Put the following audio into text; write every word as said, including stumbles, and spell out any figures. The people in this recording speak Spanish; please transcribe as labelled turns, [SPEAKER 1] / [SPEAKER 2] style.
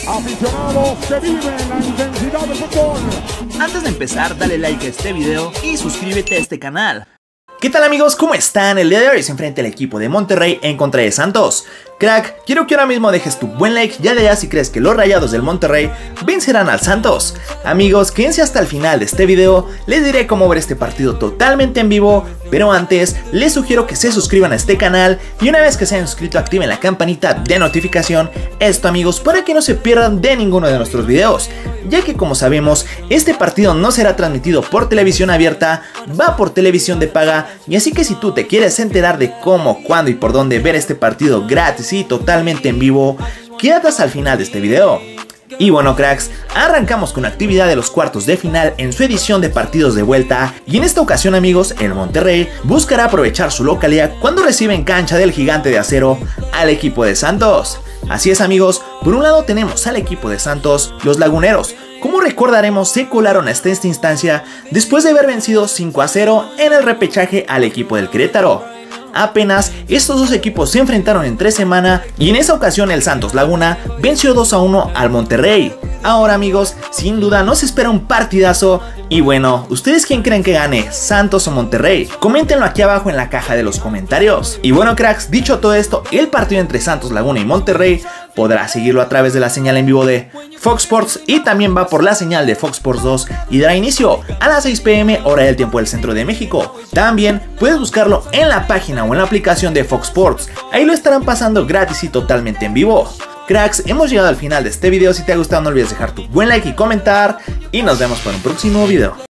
[SPEAKER 1] Aficionados que viven la intensidad del fútbol.
[SPEAKER 2] Antes de empezar, dale like a este video y suscríbete a este canal. ¿Qué tal amigos? ¿Cómo están? El día de hoy se enfrenta el equipo de Monterrey en contra de Santos. Crack, quiero que ahora mismo dejes tu buen like ya de allá si crees que los Rayados del Monterrey vencerán al Santos. Amigos, quédense hasta el final de este video, les diré cómo ver este partido totalmente en vivo, pero antes les sugiero que se suscriban a este canal y una vez que se hayan suscrito activen la campanita de notificación, esto amigos para que no se pierdan de ninguno de nuestros videos, ya que como sabemos este partido no será transmitido por televisión abierta, va por televisión de paga, y así que si tú te quieres enterar de cómo, cuándo y por dónde ver este partido gratis y totalmente en vivo, quédate hasta el final de este video. Y bueno cracks, arrancamos con la actividad de los cuartos de final en su edición de partidos de vuelta, y en esta ocasión amigos, el Monterrey buscará aprovechar su localidad cuando recibe en cancha del Gigante de Acero al equipo de Santos. Así es amigos, por un lado tenemos al equipo de Santos, los laguneros. Como recordaremos, se colaron hasta esta instancia después de haber vencido cinco a cero en el repechaje al equipo del Querétaro. Apenas estos dos equipos se enfrentaron en tres semanas y en esa ocasión el Santos Laguna venció dos a uno al Monterrey. Ahora amigos, sin duda nos espera un partidazo y bueno, ¿ustedes quién creen que gane? ¿Santos o Monterrey? Coméntenlo aquí abajo en la caja de los comentarios. Y bueno cracks, dicho todo esto, el partido entre Santos Laguna y Monterrey podrá seguirlo a través de la señal en vivo de Fox Sports y también va por la señal de Fox Sports dos y dará inicio a las seis p m hora del tiempo del centro de México. También puedes buscarlo en la página o en la aplicación de Fox Sports, ahí lo estarán pasando gratis y totalmente en vivo. Cracks, hemos llegado al final de este video, si te ha gustado no olvides dejar tu buen like y comentar y nos vemos para un próximo video.